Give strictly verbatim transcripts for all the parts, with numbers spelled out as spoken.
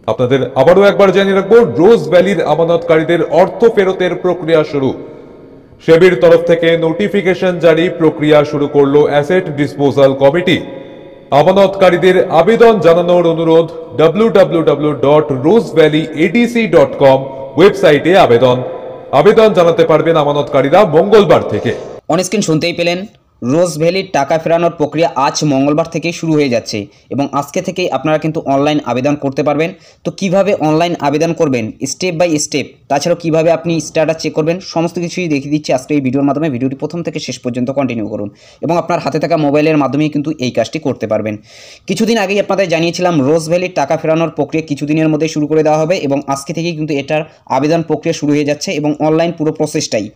আপনাদের আবারও একবার জানিয়ে রাখবো, রোজ ভ্যালির আমানতকারীদের অর্থ ফেরতের প্রক্রিয়া শুরু। সেবির তরফ থেকে নোটিফিকেশন জারি, প্রক্রিয়া শুরু করলো অ্যাসেট ডিসপোজাল কমিটি। আমানতকারীদের আবেদন জানানোর অনুরোধ W W W dot Rose Valley ADC dot com ওয়েবসাইটে আবেদন আবেদন জানাতে পারবেন আমানতকারীরা মঙ্গলবার থেকে। অন স্ক্রিন শুনতেই পেলেন, রোজ ভ্যালির টাকা ফেরানোর প্রক্রিয়া আজ মঙ্গলবার থেকেই শুরু হয়ে যাচ্ছে এবং আজকে থেকেই আপনারা কিন্তু অনলাইন আবেদন করতে পারবেন। তো কিভাবে অনলাইন আবেদন করবেন স্টেপ বাই স্টেপ, তাছাড়াও কিভাবে আপনি স্ট্যাটাস চেক করবেন, সমস্ত কিছুই দেখিয়ে দিচ্ছি আজকে এই ভিডিওর মাধ্যমে। ভিডিওটি প্রথম থেকে শেষ পর্যন্ত কন্টিনিউ করুন এবং আপনার হাতে থাকা মোবাইলের মাধ্যমেই কিন্তু এই কাজটি করতে পারবেন। কিছুদিন আগেই আপনাদের জানিয়েছিলাম রোজ ভ্যালির টাকা ফেরানোর প্রক্রিয়া কিছুদিনের মধ্যে শুরু করে দেওয়া হবে এবং আজকে থেকেই কিন্তু এটার আবেদন প্রক্রিয়া শুরু হয়ে যাচ্ছে এবং অনলাইন পুরো প্রসেসটাই।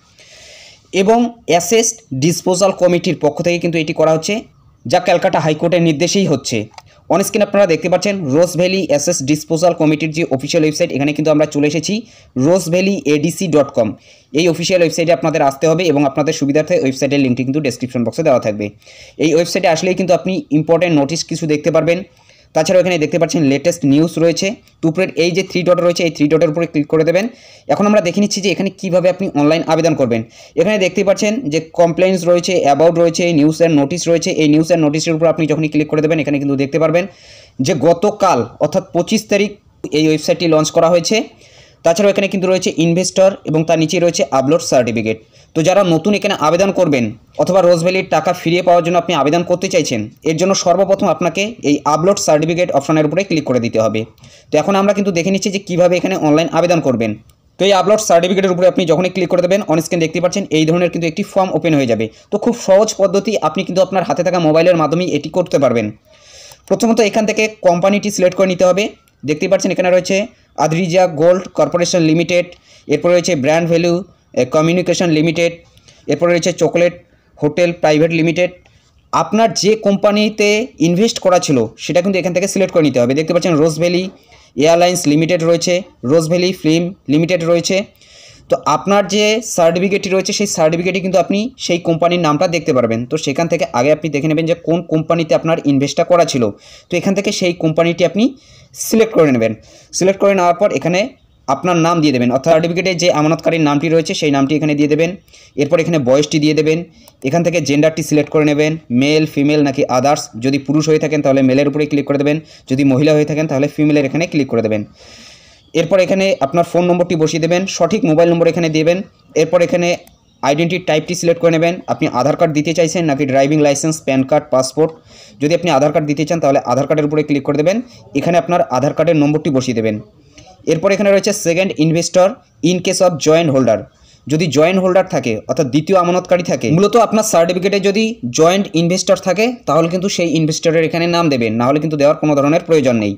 এবং অ্যাসেট ডিসপোজাল কমিটির পক্ষ থেকে কিন্তু এটি করা হচ্ছে, যা ক্যালকাটা হাইকোর্টের নির্দেশেই হচ্ছে। অন স্ক্রিন আপনারা দেখতে পাচ্ছেন রোজ ভ্যালি অ্যাসেট ডিসপোজাল কমিটির যে অফিসিয়াল ওয়েবসাইট, এখানে কিন্তু আমরা চলে এসেছি Rose Valley ADC dot com. এই অফিসিয়াল ওয়েবসাইটে আপনাদের আসতে হবে এবং আপনাদের সুবিধার্থে ওয়েবসাইটের লিঙ্কটি কিন্তু ডেসক্রিপশন বক্সে দেওয়া থাকবে। এই ওয়েবসাইটে আসলেই কিন্তু আপনি ইম্পর্টেন্ট নোটিশ কিছু দেখতে পারবেন। তাছাড়াও এখানে দেখতে পাচ্ছেন লেটেস্ট নিউজ রয়েছে। উপরের এই যে থ্রি ডট রয়েছে, এই থ্রি ডটের উপরে ক্লিক করে দেবেন। এখন আমরা দেখে নিচ্ছি যে এখানে কিভাবে আপনি অনলাইন আবেদন করবেন। এখানে দেখতে পাচ্ছেন যে কমপ্লেন্টস রয়েছে, অ্যাবাউট রয়েছে, নিউজ অ্যান্ড নোটিশ রয়েছে। এই নিউজ অ্যান্ড নোটিশের উপর আপনি যখনই ক্লিক করে দেবেন, এখানে কিন্তু দেখতে পারবেন যে গতকাল অর্থাৎ পঁচিশ তারিখ এই ওয়েবসাইটটি লঞ্চ করা হয়েছে। তাছাড়াও এখানে কিন্তু রয়েছে ইনভেস্টর এবং তার নিচে রয়েছে আপলোড সার্টিফিকেট। তো যারা নতুন এখানে আবেদন করবেন অথবা রোজ ভ্যালির টাকা ফিরিয়ে পাওয়ার জন্য আপনি আবেদন করতে চাইছেন, এর জন্য সর্বপ্রথম আপনাকে এই আপলোড সার্টিফিকেট অপশনের উপরে ক্লিক করে দিতে হবে। তো এখন আমরা কিন্তু দেখে নিচ্ছি যে কীভাবে এখানে অনলাইন আবেদন করবেন। তো এই আপলোড সার্টিফিকেটের উপরে আপনি যখনই ক্লিক করে দেবেন, অন স্ক্রিন দেখতে পাচ্ছেন এই ধরনের কিন্তু একটি ফর্ম ওপেন হয়ে যাবে। তো খুব সহজ পদ্ধতি, আপনি কিন্তু আপনার হাতে থাকা মোবাইলের মাধ্যমেই এটি করতে পারবেন। প্রথমত এখান থেকে কোম্পানিটি সিলেক্ট করে নিতে হবে। দেখতে পাচ্ছেন এখানে রয়েছে আদ্রিজা গোল্ড কর্পোরেশন লিমিটেড, এরপর রয়েছে ব্র্যান্ড ভ্যালু কমিউনিকেশন লিমিটেড, এরপর রয়েছে চকোলেট হোটেল প্রাইভেট লিমিটেড। আপনার যে কোম্পানিতে ইনভেস্ট করা ছিল সেটা কিন্তু এখান থেকে সিলেক্ট করে নিতে হবে। দেখতে পাচ্ছেন রোজ ভ্যালি এয়ারলাইন্স লিমিটেড রয়েছে, রোজ ভ্যালি ফিল্ম লিমিটেড রয়েছে। তো আপনার যে সার্টিফিকেটটি রয়েছে সেই সার্টিফিকেটে কিন্তু আপনি সেই কোম্পানির নামটা দেখতে পারবেন। তো সেখান থেকে আগে আপনি দেখে নেবেন যে কোন কোম্পানিতে আপনার ইনভেস্টটা করা ছিল। তো এখান থেকে সেই কোম্পানিটি আপনি সিলেক্ট করে নেবেন। সিলেক্ট করে নেওয়ার পর এখানে আপনার নাম দিয়ে দেবেন, অর্থাৎ সার্টিফিকেটে যে আমানতকারীর নামটি রয়েছে সেই নামটি এখানে দিয়ে দেবেন। এরপর এখানে বয়সটি দিয়ে দেবেন। এখান থেকে জেন্ডারটি সিলেক্ট করে নেবেন, মেল ফিমেল নাকি আদার্স। যদি পুরুষ হয়ে থাকেন তাহলে মেলের উপরে ক্লিক করে দেবেন, যদি মহিলা হয়ে থাকেন তাহলে ফিমেলের এখানে ক্লিক করে দেবেন। এরপর এখানে আপনার ফোন নম্বরটি বসিয়ে দেবেন, সঠিক মোবাইল নম্বর এখানে দেবেন। এরপর এখানে আইডেন্টি টাইপটি সিলেক্ট করে নেবেন, আপনি আধার কার্ড দিতে চাইছেন নাকি driving licence, PAN card, passport. যদি আপনি আধার কার্ড দিতে চান তাহলে আধার কার্ডের উপরে ক্লিক করে দেবেন, এখানে আপনার আধার কার্ডের নম্বরটি বসিয়ে দেবেন। এরপর এখানে রয়েছে second investor in case of joint holder. যদি জয়েন্ট হোল্ডার থাকে অর্থাৎ দ্বিতীয় আমানতকারী থাকে, মূলত আপনার সার্টিফিকেটে যদি জয়েন্ট ইনভেস্টর থাকে তাহলে কিন্তু সেই ইনভেস্টরের এখানে নাম দেবেন, না হলে কিন্তু দেওয়ার কোনো ধরনের প্রয়োজন নেই।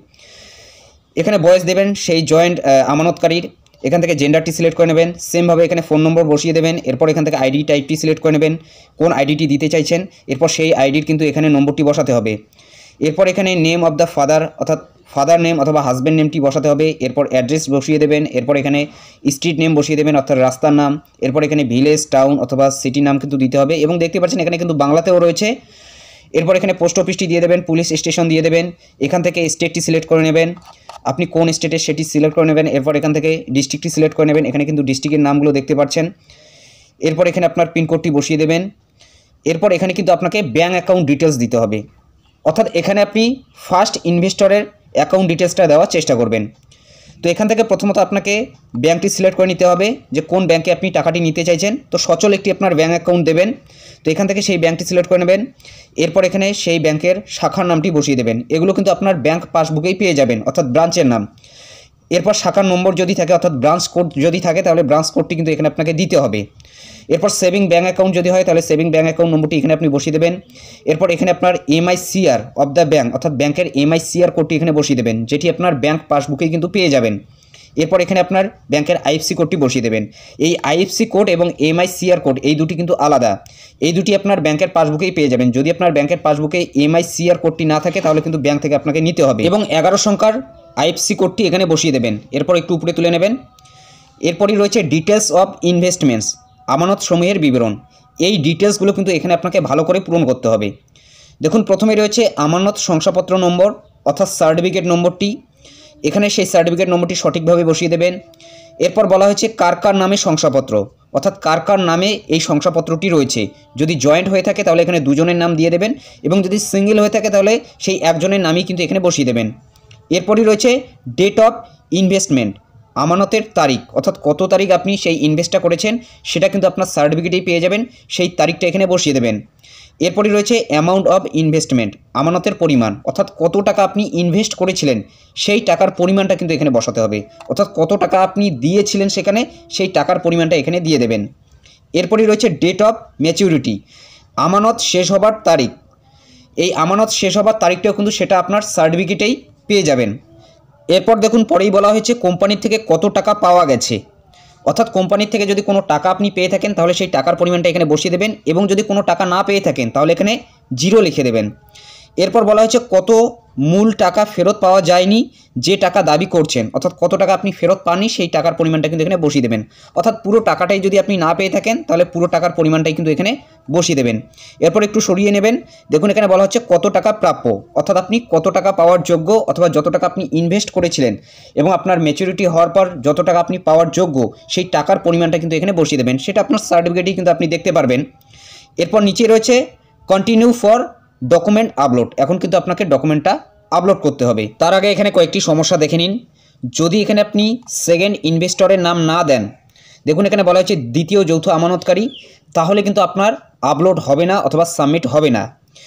এখানে বয়স দেবেন সেই জয়েন্ট আমানতকারীর। এখান থেকে জেন্ডারটি সিলেক্ট করে নেবেন, সেমভাবে এখানে ফোন নম্বর বসিয়ে দেবেন। এরপর এখান থেকে আইডি টাইপটি সিলেক্ট করে নেবেন, কোন আইডিটি দিতে চাইছেন। এরপর সেই আইডির কিন্তু এখানে নম্বরটি বসাতে হবে। এরপর এখানে নেম অফ দ্য ফাদার অর্থাৎ ফাদার নেম অথবা হাজব্যান্ড নেমটি বসাতে হবে। এরপর অ্যাড্রেস বসিয়ে দেবেন। এরপর এখানে স্ট্রিট নেম বসিয়ে দেবেন অর্থাৎ রাস্তার নাম। এরপর এখানে ভিলেজ, টাউন অথবা সিটি নাম কিন্তু দিতে হবে এবং দেখতে পাচ্ছেন এখানে কিন্তু বাংলাতেও রয়েছে। এরপর এখানে পোস্ট অফিসটি দিয়ে দেবেন, পুলিশ স্টেশন দিয়ে দেবেন। এখান থেকে স্টেটটি সিলেক্ট করে নেবেন, আপনি কোন স্টেটে সেটি সিলেক্ট করে নেবেন। এরপর এখান থেকে ডিস্ট্রিক্টটি সিলেক্ট করে নেবেন, এখানে কিন্তু ডিস্ট্রিক্টের নামগুলো দেখতে পাচ্ছেন। এরপর এখানে আপনার পিনকোডটি বসিয়ে দেবেন। এরপর এখানে কিন্তু আপনাকে ব্যাঙ্ক অ্যাকাউন্ট ডিটেলস দিতে হবে, অর্থাৎ এখানে আপনি ফার্স্ট ইনভেস্টরের অ্যাকাউন্ট ডিটেলসটা দেওয়ার চেষ্টা করবেন। তো এখান থেকে প্রথমত আপনাকে ব্যাঙ্কটি সিলেক্ট করে নিতে হবে যে কোন ব্যাঙ্কে আপনি টাকাটি নিতে চাইছেন। তো সচল একটি আপনার ব্যাঙ্ক অ্যাকাউন্ট দেবেন। তো এখান থেকে সেই ব্যাঙ্কটি সিলেক্ট করে নেবেন। এরপর এখানে সেই ব্যাঙ্কের শাখার নামটি বসিয়ে দেবেন, এগুলো কিন্তু আপনার ব্যাঙ্ক পাসবুকেই পেয়ে যাবেন অর্থাৎ ব্রাঞ্চের নাম। এরপর শাখার নম্বর যদি থাকে অর্থাৎ ব্রাঞ্চ কোড যদি থাকে তাহলে ব্রাঞ্চ কোডটি কিন্তু এখানে আপনাকে দিতে হবে। এরপর সেভিং ব্যাঙ্ক অ্যাকাউন্ট যদি হয় তাহলে সেভিং ব্যাঙ্ক অ্যাকাউন্ট নম্বরটি এখানে আপনি বসিয়ে দেবেন। এরপর এখানে আপনার এমআইসিআর অফ দ্য ব্যাঙ্ক অর্থাৎ ব্যাঙ্কের এমআইসিআর কোডটি এখানে বসিয়ে দেবেন, যেটি আপনার ব্যাঙ্ক পাসবুকেই কিন্তু পেয়ে যাবেন। এরপর এখানে আপনার ব্যাঙ্কের আইএফসি কোডটি বসিয়ে দেবেন। এই আইএফসি কোড এবং এমআইসিআর কোড এই দুটি কিন্তু আলাদা, এই দুটি আপনার ব্যাঙ্কের পাসবুকেই পেয়ে যাবেন। যদি আপনার ব্যাঙ্কের পাসবুকে এমআইসিআর কোডটি না থাকে তাহলে কিন্তু ব্যাঙ্ক থেকে আপনাকে নিতে হবে এবং এগারো সংখ্যার আইএফসি কোডটি এখানে বসিয়ে দেবেন। এরপর একটু উপরে তুলে নেবেন। এরপরই রয়েছে ডিটেলস অফ ইনভেস্টমেন্টস, আমানত সমূহের বিবরণ। এই ডিটেলসগুলো কিন্তু এখানে আপনাকে ভালো করে পূরণ করতে হবে। দেখুন প্রথমে রয়েছে আমানত শংসাপত্র নম্বর অর্থাৎ সার্টিফিকেট নম্বরটি। এখানে সেই সার্টিফিকেট নম্বরটি সঠিকভাবে বসিয়ে দেবেন। এরপর বলা হয়েছে কার কার নামে শংসাপত্র, অর্থাৎ কার কার নামে এই শংসাপত্রটি রয়েছে। যদি জয়েন্ট হয়ে থাকে তাহলে এখানে দুজনের নাম দিয়ে দেবেন, এবং যদি সিঙ্গেল হয়ে থাকে তাহলে সেই একজনের নামই কিন্তু এখানে বসিয়ে দেবেন। এরপরই রয়েছে ডেট অফ ইনভেস্টমেন্ট, আমানতের তারিখ, অর্থাৎ কত তারিখ আপনি সেই ইনভেস্টটা করেছেন সেটা কিন্তু আপনার সার্টিফিকেটেই পেয়ে যাবেন, সেই তারিখটা এখানে বসিয়ে দেবেন। এরপরই রয়েছে অ্যামাউন্ট অফ ইনভেস্টমেন্ট, আমানতের পরিমাণ, অর্থাৎ কত টাকা আপনি ইনভেস্ট করেছিলেন সেই টাকার পরিমাণটা কিন্তু এখানে বসাতে হবে, অর্থাৎ কত টাকা আপনি দিয়েছিলেন সেখানে সেই টাকার পরিমাণটা এখানে দিয়ে দেবেন। এরপরই রয়েছে ডেট অফ ম্যাচিউরিটি, আমানত শেষ হবার তারিখ। এই আমানত শেষ হবার তারিখটাও কিন্তু সেটা আপনার সার্টিফিকেটেই পেয়ে যাবেন। এরপর দেখুন পরেই বলা হয়েছে কোম্পানির থেকে কত টাকা পাওয়া গেছে, অর্থাৎ কোম্পানির থেকে যদি কোনো টাকা আপনি পেয়ে থাকেন তাহলে সেই টাকার পরিমাণটা এখানে বসিয়ে দেবেন, এবং যদি কোনো টাকা না পেয়ে থাকেন তাহলে এখানে জিরো লিখে দেবেন। এরপর বলা হয়েছে কত মূল টাকা ফেরত পাওয়া যায়নি যে টাকা দাবি করছেন, অর্থাৎ কত টাকা আপনি ফেরত পাননি সেই টাকার পরিমাণটা কিন্তু এখানে বসিয়ে দেবেন। অর্থাৎ পুরো টাকাটাই যদি আপনি না পেয়ে থাকেন তাহলে পুরো টাকার পরিমাণটাই কিন্তু এখানে বসিয়ে দেবেন। এরপর একটু সরিয়ে নেবেন, দেখুন এখানে বলা হচ্ছে কত টাকা প্রাপ্য, অর্থাৎ আপনি কত টাকা পাওয়ার যোগ্য, অথবা যত টাকা আপনি ইনভেস্ট করেছিলেন এবং আপনার ম্যাচুরিটি হওয়ার পর যত টাকা আপনি পাওয়ার যোগ্য সেই টাকার পরিমাণটা কিন্তু এখানে বসিয়ে দেবেন, সেটা আপনার সার্টিফিকেটেই কিন্তু আপনি দেখতে পারবেন। এরপর নিচে রয়েছে কন্টিনিউ ফর ডকুমেন্ট আপলোড, এখন কিন্তু আপনাকে ডকুমেন্টটা আপলোড করতে হবে। তার আগে এখানে কয়েকটি সমস্যা দেখে নিন। যদি এখানে আপনি সেকেন্ড ইনভেস্টরের নাম না দেন, দেখুন এখানে বলা হয়েছে দ্বিতীয় যৌথ আমানতকারী, তাহলে কিন্তু আপনার আপলোড হবে না অথবা সাবমিট হবে না।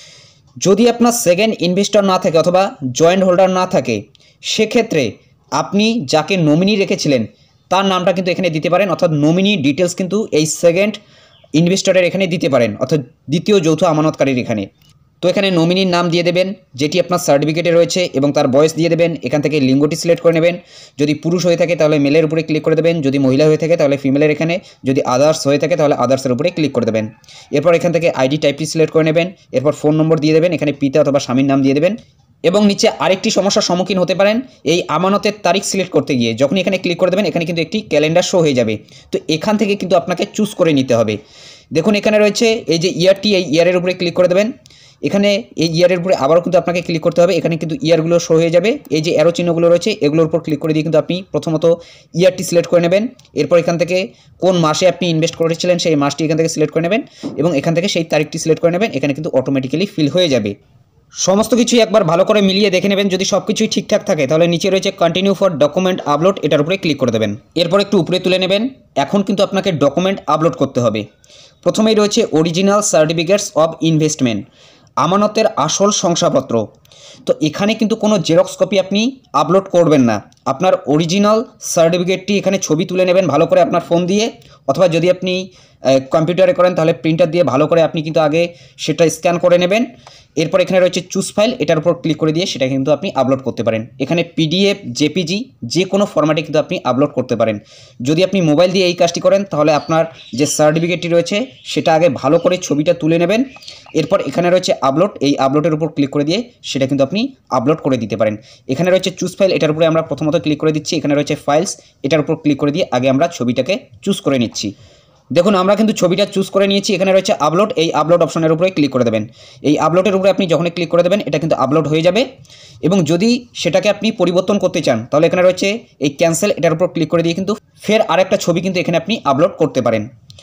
যদি আপনার সেকেন্ড ইনভেস্টর না থাকে অথবা জয়েন্ট হোল্ডার না থাকে, সেক্ষেত্রে আপনি যাকে নমিনি রেখেছিলেন তার নামটা কিন্তু এখানে দিতে পারেন, অর্থাৎ নমিনি ডিটেলস কিন্তু এই সেকেন্ড ইনভেস্টরের এখানে দিতে পারেন, অর্থাৎ দ্বিতীয় যৌথ আমানতকারীর এখানে। তো এখানে নমিনির নাম দিয়ে দেবেন যেটি আপনার সার্টিফিকেটে রয়েছে, এবং তার বয়স দিয়ে দেবেন। এখান থেকে লিঙ্গটি সিলেক্ট করে নেবেন, যদি পুরুষ হয়ে থাকে তাহলে মেলের উপরে ক্লিক করে দেবেন, যদি মহিলা হয়ে থাকে তাহলে ফিমেলের এখানে, যদি আদার্স হয়ে থাকে তাহলে আদার্সের উপরে ক্লিক করে দেবেন। এরপর এখান থেকে আইডি টাইপটি সিলেক্ট করে নেবেন, এরপর ফোন নম্বর দিয়ে দেবেন, এখানে পিতা অথবা স্বামীর নাম দিয়ে দেবেন। এবং নিচে আরেকটি সমস্যার সম্মুখীন হতে পারেন এই আমানতের তারিখ সিলেক্ট করতে গিয়ে, যখন এখানে ক্লিক করে দেবেন এখানে কিন্তু একটি ক্যালেন্ডার শো হয়ে যাবে, তো এখান থেকে কিন্তু আপনাকে চুজ করে নিতে হবে। দেখুন এখানে রয়েছে এই যে ইয়ারটি, এই ইয়ারের উপরে ক্লিক করে দেবেন, এখানে এই ইয়ারের উপরে আবারও কিন্তু আপনাকে ক্লিক করতে হবে, এখানে কিন্তু ইয়ারগুলো শো হয়ে যাবে। এই যে অ্যারো চিহ্নগুলো রয়েছে এগুলোর উপর ক্লিক করে দিয়ে কিন্তু আপনি প্রথমত ইয়ারটি সিলেক্ট করে নেবেন, এরপর এখান থেকে কোন মাসে আপনি ইনভেস্ট করেছিলেন সেই মাসটি এখান থেকে সিলেক্ট করে নেবেন, এবং এখান থেকে সেই তারিখটি সিলেক্ট করে নেবেন, এখানে কিন্তু অটোমেটিক্যালি ফিল হয়ে যাবে। সমস্ত কিছুই একবার ভালো করে মিলিয়ে দেখে নেবেন, যদি সব কিছুই ঠিকঠাক থাকে তাহলে নিচে রয়েছে কন্টিনিউ ফর ডকুমেন্ট আপলোড, এটার উপরে ক্লিক করে দেবেন। এরপর একটু উপরে তুলে নেবেন, এখন কিন্তু আপনাকে ডকুমেন্ট আপলোড করতে হবে। প্রথমেই রয়েছে অরিজিনাল সার্টিফিকেটস অফ ইনভেস্টমেন্ট, আমানতের আসল শংসাপত্র। তো এখানে কিন্তু কোনো জেরক্স কপি আপনি আপলোড করবেন না, আপনার অরিজিনাল সার্টিফিকেটটি এখানে ছবি তুলে নেবেন ভালো করে আপনার ফোন দিয়ে, অথবা যদি আপনি কম্পিউটারে করেন তাহলে প্রিন্টার দিয়ে ভালো করে আপনি কিন্তু আগে সেটা স্ক্যান করে নেবেন। এরপর এখানে রয়েছে চুজ ফাইল, এটার উপর ক্লিক করে দিয়ে সেটা কিন্তু আপনি আপলোড করতে পারেন। এখানে পিডিএফ, জেপিজি যে কোনো ফরম্যাটে কিন্তু আপনি আপলোড করতে পারেন। যদি আপনি মোবাইল দিয়ে এই কাজটি করেন তাহলে আপনার যে সার্টিফিকেটটি রয়েছে সেটা আগে ভালো করে ছবিটা তুলে নেবেন, এরপর এখানে রয়েছে আপলোড, এই আপলোডের উপর ক্লিক করে দিয়ে সেটা কিন্তু আপনি আপলোড করে দিতে পারেন। এখানে রয়েছে চুজ ফাইল, এটার উপরে আমরা প্রথমত ক্লিক করে দিচ্ছি, এখানে রয়েছে ফাইলস, এটার উপর ক্লিক করে দিয়ে আগে আমরা ছবিটাকে চুজ করে নিচ্ছি। দেখুন আমরা কিন্তু ছবিটা চুজ করে নিয়েছি, এখানে রয়েছে আপলোড, এই আপলোড অপশনের উপরে ক্লিক করে দেবেন। এই আপলোডের উপরে আপনি যখনই ক্লিক করে দেবেন এটা কিন্তু আপলোড হয়ে যাবে, এবং যদি সেটাকে আপনি পরিবর্তন করতে চান তাহলে এখানে রয়েছে এই ক্যান্সেল, এটার উপর ক্লিক করে দিয়ে কিন্তু ফের আরেকটা ছবি কিন্তু এখানে আপনি আপলোড করতে পারেন।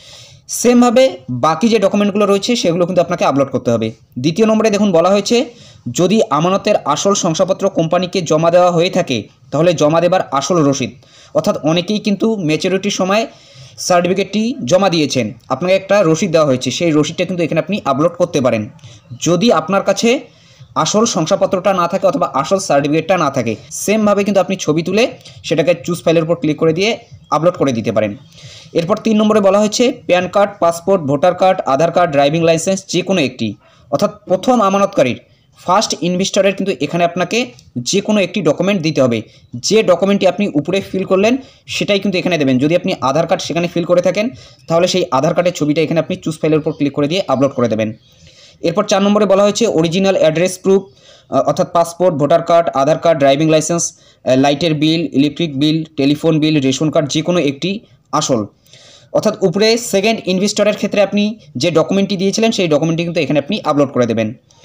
সেমভাবে বাকি যে ডকুমেন্টগুলো রয়েছে সেগুলো কিন্তু আপনাকে আপলোড করতে হবে। দ্বিতীয় নম্বরে দেখুন বলা হয়েছে যদি আমানতের আসল শংসাপত্র কোম্পানিকে জমা দেওয়া হয়ে থাকে তাহলে জমা দেবার আসল রসিদ, অর্থাৎ অনেকেই কিন্তু ম্যাচুরিটির সময় সার্টিফিকেটটি জমা দিয়েছেন, আপনাকে একটা রসিদ দেওয়া হয়েছে, সেই রসিদটা কিন্তু এখানে আপনি আপলোড করতে পারেন। যদি আপনার কাছে আসল শংসাপত্রটা না থাকে অথবা আসল সার্টিফিকেটটা না থাকে, সেমভাবে কিন্তু আপনি ছবি তুলে সেটাকে চুজ ফাইলের উপর ক্লিক করে দিয়ে আপলোড করে দিতে পারেন। এরপর তিন নম্বরে বলা হয়েছে PAN card, passport, voter card, Aadhaar card, driving licence যে কোনো একটি, অর্থাৎ প্রথম আমানতকারীর ফার্স্ট ইনভেস্টরের কিন্তু এখানে আপনাকে যে কোনো একটি ডকুমেন্ট দিতে হবে। যে ডকুমেন্টটি আপনি উপরে ফিল করলেন সেটাই কিন্তু এখানে দেবেন। যদি আপনি আধার কার্ড সেখানে ফিল করে থাকেন তাহলে সেই আধার কার্ডের ছবিটা এখানে আপনি চুজ ফাইলের উপর ক্লিক করে দিয়ে আপলোড করে দেবেন। এরপর চার নম্বরে বলা হয়েছে অরিজিনাল অ্যাড্রেস প্রুফ, অর্থাৎ passport, voter card, Aadhaar card, driving licence, লাইটের bill, electric bill, telephone bill, ration card যে কোনো একটি আসল, অর্থাৎ উপরে সেকেন্ড ইনভেস্টরের ক্ষেত্রে আপনি যে ডকুমেন্টটি দিয়েছিলেন সেই ডকুমেন্টটি কিন্তু এখানে আপনি আপলোড করে দেবেন।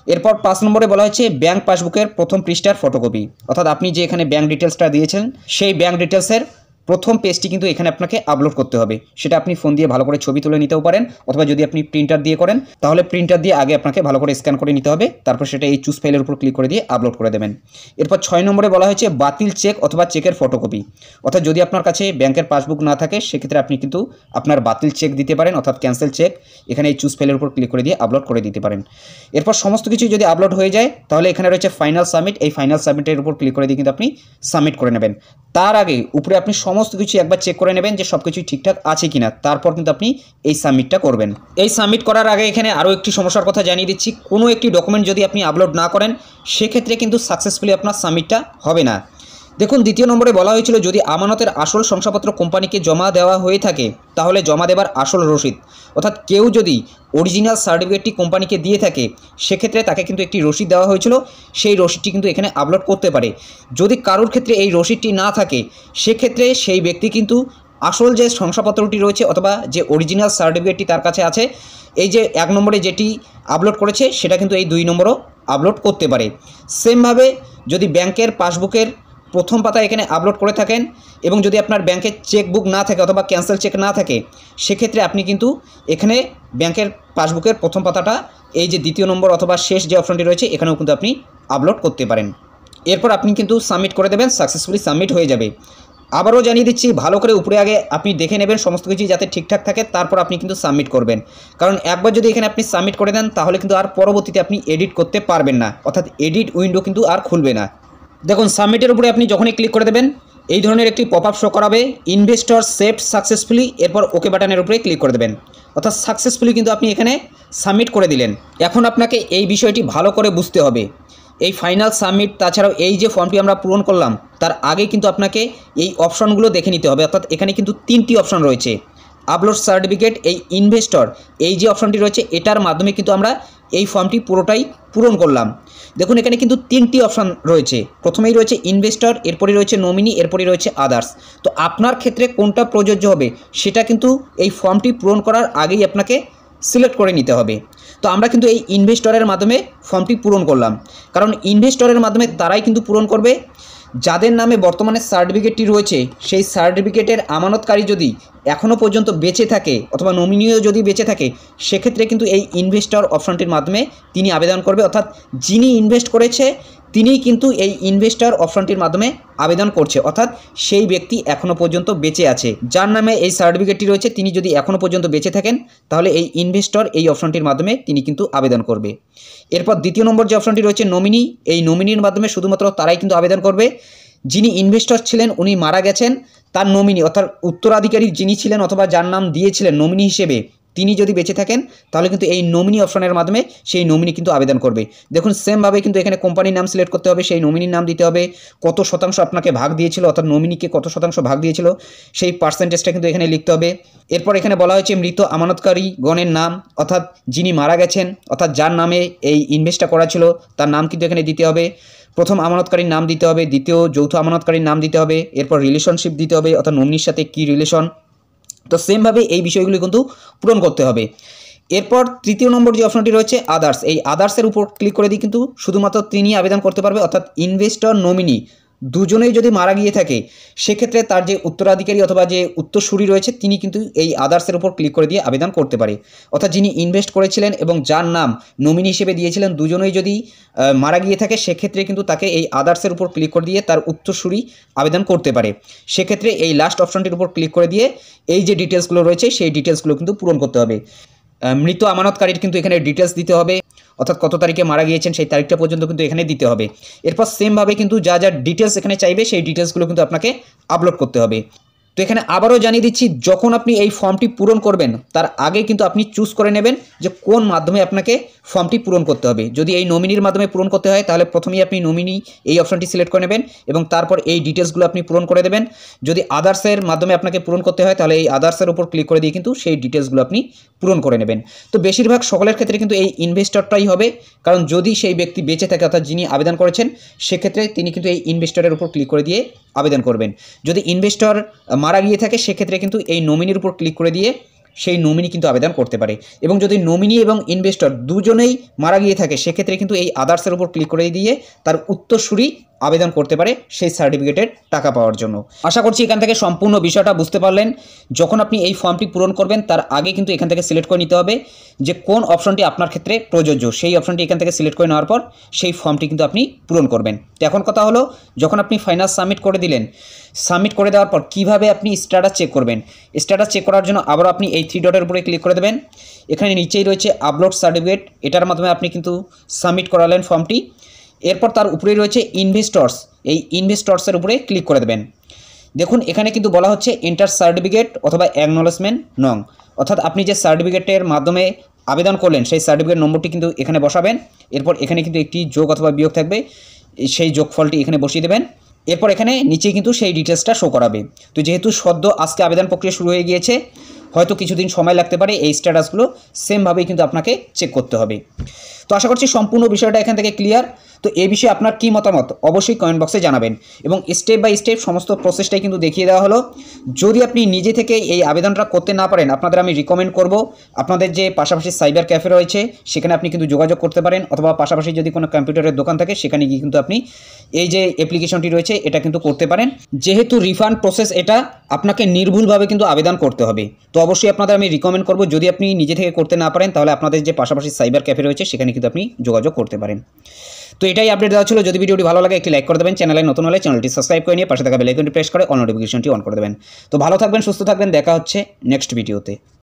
এরপর পাঁচ নম্বরে বলা হয়েছে ব্যাংক পাসবুকের প্রথম পৃষ্ঠার ফটোকপি, অর্থাৎ আপনি যে এখানে ব্যাংক ডিটেলসটা দিয়েছেন সেই ব্যাংক ডিটেলসের প্রথম পেজটি কিন্তু এখানে আপনাকে আপলোড করতে হবে। সেটা আপনি ফোন দিয়ে ভালো করে ছবি তুলে নিতেও পারেন, অথবা যদি আপনি প্রিন্টার দিয়ে করেন তাহলে প্রিন্টার দিয়ে আগে আপনাকে ভালো করে স্ক্যান করে নিতে হবে, তারপর সেটা এই চুজ ফাইলের উপর ক্লিক করে দিয়ে আপলোড করে দেবেন। এরপর ছয় নম্বরে বলা হয়েছে বাতিল চেক অথবা চেকের ফটোকপি, অর্থাৎ যদি আপনার কাছে ব্যাংকের পাসবুক না থাকে সেক্ষেত্রে আপনি কিন্তু আপনার বাতিল চেক দিতে পারেন, অর্থাৎ ক্যান্সেল চেক এখানে এই চুজ ফাইলের উপর ক্লিক করে দিয়ে আপলোড করে দিতে পারেন। এরপর সমস্ত কিছু যদি আপলোড হয়ে যায় তাহলে এখানে রয়েছে ফাইনাল সাবমিট, এই ফাইনাল সাবমিটের উপর ক্লিক করে দিয়ে কিন্তু আপনি সাবমিট করে নেবেন। তার আগে উপরে আপনি সমস্ত কিছু একবার চেক করে নেবেন যে সব কিছুই ঠিকঠাক আছে কিনা, তারপর কিন্তু আপনি এই সাবমিটটা করবেন। এই সাবমিট করার আগে এখানে আরও একটি সমস্যার কথা জানিয়ে দিচ্ছি, কোনো একটি ডকুমেন্ট যদি আপনি আপলোড না করেন সেক্ষেত্রে কিন্তু সাকসেসফুলি আপনার সাবমিটটা হবে না। দেখুন দ্বিতীয় নম্বরে বলা হয়েছিল যদি আমানতের আসল শংসাপত্র কোম্পানিকে জমা দেওয়া হয়ে থাকে তাহলে জমা দেবার আসল রসিদ, অর্থাৎ কেউ যদি অরিজিনাল সার্টিফিকেটটি কোম্পানিকে দিয়ে থাকে সেক্ষেত্রে তাকে কিন্তু একটি রসিদ দেওয়া হয়েছিল, সেই রসিদটি কিন্তু এখানে আপলোড করতে পারে। যদি কারোর ক্ষেত্রে এই রসিদটি না থাকে সেক্ষেত্রে সেই ব্যক্তি কিন্তু আসল যে শংসাপত্রটি রয়েছে অথবা যে অরিজিনাল সার্টিফিকেটটি তার কাছে আছে, এই যে এক নম্বরে যেটি আপলোড করেছে সেটা কিন্তু এই দুই নম্বরও আপলোড করতে পারে। সেমভাবে যদি ব্যাংকের পাসবুকের প্রথম পাতা এখানে আপলোড করে থাকেন এবং যদি আপনার ব্যাংকের চেকবুক না থাকে অথবা ক্যান্সেল চেক না থাকে সেক্ষেত্রে আপনি কিন্তু এখানে ব্যাংকের পাসবুকের প্রথম পাতাটা এই যে দ্বিতীয় নম্বর অথবা শেষ যে অপশনটি রয়েছে এখানেও কিন্তু আপনি আপলোড করতে পারেন। এরপর আপনি কিন্তু সাবমিট করে দেবেন, সাকসেসফুলি সাবমিট হয়ে যাবে। আবারও জানিয়ে দিচ্ছি ভালো করে উপরে আগে আপনি দেখে নেবেন সমস্ত কিছু যাতে ঠিকঠাক থাকে, তারপর আপনি কিন্তু সাবমিট করবেন। কারণ একবার যদি এখানে আপনি সাবমিট করে দেন তাহলে কিন্তু আর পরবর্তীতে আপনি এডিট করতে পারবেন না, অর্থাৎ এডিট উইন্ডো কিন্তু আর খুলবে না। দেখুন সাবমিটের উপরে আপনি যখনই ক্লিক করে দেবেন এই ধরনের একটি পপ আপ শো করাবে ইনভেস্টর সেভড সাকসেসফুলি, এরপর ওকে বাটনের উপরে ক্লিক করে দেবেন, অর্থাৎ সাকসেসফুলি কিন্তু আপনি এখানে সাবমিট করে দিলেন। এখন আপনাকে এই বিষয়টি ভালো করে বুঝতে হবে, এই ফাইনাল সাবমিট তাছাড়াও এই যে ফর্মটি আমরা পূরণ করলাম তার আগে কিন্তু আপনাকে এই অপশনগুলো দেখে নিতে হবে, অর্থাৎ এখানে কিন্তু তিনটি অপশন রয়েছে। আপলোড সার্টিফিকেট, এই ইনভেস্টর এই যে অপশনটি রয়েছে এটার মাধ্যমে কিন্তু আমরা এই ফর্মটি পুরোটাই পূরণ করলাম। দেখুন এখানে কিন্তু তিনটি অপশন রয়েছে, প্রথমেই রয়েছে ইনভেস্টর, এরপরে রয়েছে নমিনি, এরপরে রয়েছে আদার্স। তো আপনার ক্ষেত্রে কোনটা প্রযোজ্য হবে সেটা কিন্তু এই ফর্মটি পূরণ করার আগেই আপনাকে সিলেক্ট করে নিতে হবে। তো আমরা কিন্তু এই ইনভেস্টরের মাধ্যমে ফর্মটি পূরণ করলাম, কারণ ইনভেস্টরের মাধ্যমে তারাই কিন্তু পূরণ করবে যাদের নামে বর্তমানে সার্টিফিকেটটি রয়েছে, সেই সার্টিফিকেটের আমানতকারী যদি এখনও পর্যন্ত বেঁচে থাকে অথবা নমিনিও যদি বেঁচে থাকে সেক্ষেত্রে কিন্তু এই ইনভেস্টর অপশনটির মাধ্যমে তিনি আবেদন করবে, অর্থাৎ যিনি ইনভেস্ট করেছে তিনিই কিন্তু এই ইনভেস্টর অপশনটির মাধ্যমে আবেদন করছে, অর্থাৎ সেই ব্যক্তি এখনও পর্যন্ত বেঁচে আছে, যার নামে এই সার্টিফিকেটটি রয়েছে তিনি যদি এখনও পর্যন্ত বেঁচে থাকেন তাহলে এই ইনভেস্টর এই অপশনটির মাধ্যমে তিনি কিন্তু আবেদন করবে। এরপর দ্বিতীয় নম্বর যে অপশনটি রয়েছে নমিনি, এই নমিনির মাধ্যমে শুধুমাত্র তারাই কিন্তু আবেদন করবে যিনি ইনভেস্টর ছিলেন উনি মারা গেছেন, তার নমিনি অর্থাৎ উত্তরাধিকারী যিনি ছিলেন অথবা যার নাম দিয়েছিলেন নমিনি হিসেবে তিনি যদি বেঁচে থাকেন তাহলে কিন্তু এই নমিনি অপশনের মাধ্যমে সেই নমিনি কিন্তু আবেদন করবে। দেখুন সেমভাবে কিন্তু এখানে কোম্পানির নাম সিলেক্ট করতে হবে, সেই নমিনির নাম দিতে হবে, কত শতাংশ আপনাকে ভাগ দিয়েছিল অর্থাৎ নমিনিকে কত শতাংশ ভাগ দিয়েছিল সেই পার্সেন্টেজটা কিন্তু এখানে লিখতে হবে। এরপর এখানে বলা হয়েছে মৃত আমানতকারী গণের নাম, অর্থাৎ যিনি মারা গেছেন অর্থাৎ যার নামে এই ইনভেস্টটা করা ছিল তার নাম কিন্তু এখানে দিতে হবে, প্রথম আমানতকারীর নাম দিতে হবে, দ্বিতীয় যৌথ আমানতকারীর নাম দিতে হবে, এরপর রিলেশনশিপ দিতে হবে অর্থাৎ নমিনির সাথে কী রিলেশন। তো সেমভাবে এই বিষয়গুলি কিন্তু পূরণ করতে হবে। এরপর তৃতীয় নম্বর যে অপশনটি রয়েছে আদার্স, এই আদার্সের উপর ক্লিক করে দিয়ে কিন্তু শুধুমাত্র তিনি আবেদন করতে পারবে, অর্থাৎ ইনভেস্টর নমিনি দুজনেই যদি মারা গিয়ে থাকে সেক্ষেত্রে তার যে উত্তরাধিকারী অথবা যে উত্তরসূরি রয়েছে তিনি কিন্তু এই আদার্সের উপর ক্লিক করে দিয়ে আবেদন করতে পারে, অর্থাৎ যিনি ইনভেস্ট করেছিলেন এবং যার নাম নমিনি হিসেবে দিয়েছিলেন দুজনেই যদি মারা গিয়ে থাকে সেক্ষেত্রে কিন্তু তাকে এই আদার্সের উপর ক্লিক করে দিয়ে তার উত্তরসূরি আবেদন করতে পারে। সেক্ষেত্রে এই লাস্ট অপশনটির উপর ক্লিক করে দিয়ে এই যে ডিটেলসগুলো রয়েছে সেই ডিটেলসগুলো কিন্তু পূরণ করতে হবে। মৃত আমানতকারীর কিন্তু এখানে ডিটেলস দিতে হবে, অর্থাৎ কত তারিখে মারা গিয়েছেন সেই তারিখটা পর্যন্ত কিন্তু এখানে দিতে হবে। এরপর সেমভাবে কিন্তু যা যা ডিটেলস এখানে চাইবে সেই ডিটেলসগুলো কিন্তু আপনাকে আপলোড করতে হবে। তো এখানে আবারও জানিয়ে দিচ্ছি যখন আপনি এই ফর্মটি পূরণ করবেন তার আগে কিন্তু আপনি চুজ করে নেবেন যে কোন মাধ্যমে আপনাকে ফর্মটি পূরণ করতে হবে। যদি এই নমিনির মাধ্যমে পূরণ করতে হয় তাহলে প্রথমেই আপনি নমিনি এই অপশনটি সিলেক্ট করে নেবেন এবং তারপর এই ডিটেলসগুলো আপনি পূরণ করে দেবেন। যদি আদার্সের মাধ্যমে আপনাকে পূরণ করতে হয় তাহলে এই আদার্সের উপর ক্লিক করে দিয়ে কিন্তু সেই ডিটেলসগুলো আপনি পূরণ করে নেবেন। তো বেশিরভাগ সকলের ক্ষেত্রে কিন্তু এই ইনভেস্টরটাই হবে, কারণ যদি সেই ব্যক্তি বেঁচে থাকে অর্থাৎ যিনি আবেদন করেছেন সেক্ষেত্রে তিনি কিন্তু এই ইনভেস্টরের উপর ক্লিক করে দিয়ে আবেদন করবেন। যদি ইনভেস্টর মারা গিয়ে থাকে সেক্ষেত্রে কিন্তু এই নমিনির উপর ক্লিক করে দিয়ে সেই নমিনি কিন্তু আবেদন করতে পারে। এবং যদি নমিনি এবং ইনভেস্টর দুজনেই মারা গিয়ে থাকে সেক্ষেত্রে কিন্তু এই আদার্সের উপর ক্লিক করে দিয়ে তার উত্তরসূরি আবেদন করতে পারে সেই সার্টিফিকেটের টাকা পাওয়ার জন্য। আশা করছি এখান থেকে সম্পূর্ণ বিষয়টা বুঝতে পারলেন। যখন আপনি এই ফর্মটি পূরণ করবেন তার আগে কিন্তু এখান থেকে সিলেক্ট করে নিতে হবে যে কোন অপশনটি আপনার ক্ষেত্রে প্রযোজ্য। সেই অপশনটি এখান থেকে সিলেক্ট করে নেওয়ার পর সেই ফর্মটি কিন্তু আপনি পূরণ করবেন। তো এখন কথা হলো, যখন আপনি ফাইনাল সাবমিট করে দিলেন, সাবমিট করে দেওয়ার পর কীভাবে আপনি স্ট্যাটাস চেক করবেন। স্ট্যাটাস চেক করার জন্য আবারও আপনি এই থ্রি ডটের উপরে ক্লিক করে দেবেন। এখানে নিচেই রয়েছে আপলোড সার্টিফিকেট, এটার মাধ্যমে আপনি কিন্তু সাবমিট করালেন ফর্মটি। এরপর তার উপরেই রয়েছে ইনভেস্টর্স, এই ইনভেস্টর্সের উপরে ক্লিক করে দেবেন। দেখুন এখানে কিন্তু বলা হচ্ছে এন্টার সার্টিফিকেট অথবা অ্যাকনলেজমেন্ট নং, অর্থাৎ আপনি যে সার্টিফিকেটের মাধ্যমে আবেদন করলেন সেই সার্টিফিকেট নম্বরটি কিন্তু এখানে বসাবেন। এরপর এখানে কিন্তু একটি যোগ অথবা বিয়োগ থাকবে, সেই যোগফলটি এখানে বসিয়ে দেবেন। এরপর এখানে নিচে কিন্তু সেই ডিটেলসটা শো করাবে। তো যেহেতু সদ্য আজকে আবেদন প্রক্রিয়া শুরু হয়ে গিয়েছে, হয়তো কিছুদিন সময় লাগতে পারে, এই স্ট্যাটাসগুলো সেমভাবেই কিন্তু আপনাকে চেক করতে হবে। তো আশা করছি সম্পূর্ণ বিষয়টা এখান থেকে ক্লিয়ার। তো এই বিষয়ে আপনার কী মতামত অবশ্যই কমেন্ট বক্সে জানাবেন। এবং স্টেপ বাই স্টেপ সমস্ত প্রসেসটাই কিন্তু দেখিয়ে দেওয়া হলো। যদি আপনি নিজে থেকে এই আবেদনটা করতে না পারেন, আপনাদের আমি রিকমেন্ড করব আপনাদের যে পাশাপাশি সাইবার ক্যাফে রয়েছে সেখানে আপনি কিন্তু যোগাযোগ করতে পারেন, অথবা পাশাপাশি যদি কোনো কম্পিউটারের দোকান থাকে সেখানে গিয়ে কিন্তু আপনি এই যে অ্যাপ্লিকেশনটি রয়েছে এটা কিন্তু করতে পারেন। যেহেতু রিফান্ড প্রসেস এটা, আপনাকে নির্ভুলভাবে কিন্তু আবেদন করতে হবে। তো অবশ্যই আপনাদের আমি রিকমেন্ড করব যদি আপনি নিজে থেকে করতে না পারেন তাহলে আপনাদের যে পাশাপাশি সাইবার ক্যাফে রয়েছে সেখানে কিন্তু আপনি যোগাযোগ করতে পারেন। তো এটাই আপডেট দেওয়া ছিল। যদি ভিডিওটি ভালো লাগে একটি লাইক করে দেবেন, চ্যানেলে নতুন হলে চ্যানেলটি সাবস্ক্রাইব করে নিয়ে পাশে থাকা বেল আইকনটি প্রেস করে অল নোটিফিকেশনটি অন করে দেবেন। তো ভালো থাকবেন, সুস্থ থাকবেন, দেখা হচ্ছে নেক্সট ভিডিওতে।